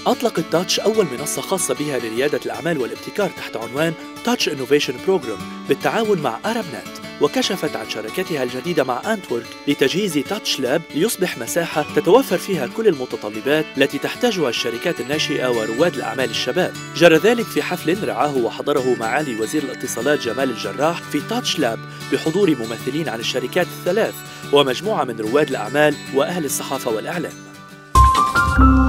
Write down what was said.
أطلقت تاتش أول منصة خاصة بها لريادة الأعمال والابتكار تحت عنوان تاتش إنوفيشن بروجرام بالتعاون مع أرب نت، وكشفت عن شراكتها الجديدة مع أنتورك لتجهيز تاتش لاب ليصبح مساحة تتوفر فيها كل المتطلبات التي تحتاجها الشركات الناشئة ورواد الأعمال الشباب. جرى ذلك في حفل رعاه وحضره معالي وزير الاتصالات جمال الجراح في تاتش لاب بحضور ممثلين عن الشركات الثلاث ومجموعة من رواد الأعمال وأهل الصحافة والإعلام.